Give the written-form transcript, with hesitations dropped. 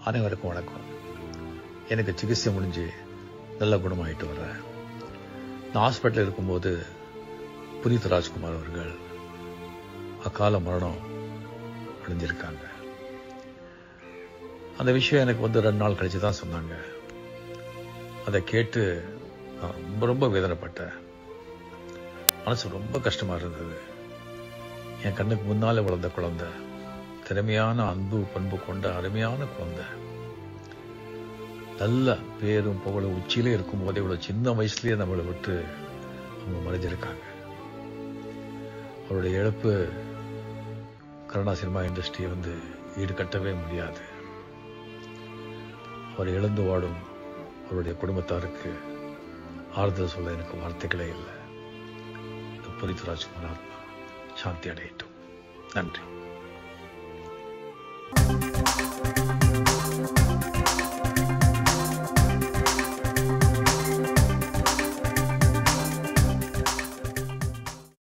அனைவருக்கும் வணக்கம். எனக்கு சிகிச்சை முடிஞ்சு நல்ல குணமாயிட்டு வர்றேன். நான் ஹாஸ்பிட்டலில் இருக்கும்போது புனித் ராஜ்குமார் அவர்கள் அக்கால மரணம் அடைஞ்சிருக்காங்க. அந்த விஷயம் எனக்கு 2 நாள் கழிச்சு தான் சொன்னாங்க. அதை கேட்டு நான் ரொம்ப ரொம்ப வேதனைப்பட்டேன். மனசு ரொம்ப கஷ்டமா இருந்தது. என் கண்ணுக்கு முன்னாலே வளர்ந்த குழந்தை, திறமையான அன்பு பண்பு கொண்ட அருமையான குழந்தை, நல்ல பேரும் புகழும் உச்சியிலே இருக்கும் போதே இவ்வளவு சின்ன வயசுலயே நம்மளை விட்டு அவங்க மறைஞ்சிருக்காங்க. அவருடைய இழப்பு கன்னடா சினிமா இண்டஸ்ட்ரியை ஈடுகட்டவே முடியாது. அவர் இழந்து வாடும் அவருடைய குடும்பத்தாருக்கு ஆறுதல் சொல்ல எனக்கு வார்த்தைகளே இல்லை. புனித் ராஜ்குமார் ஆத்மா சாந்தி அடையட்டும். நன்றி.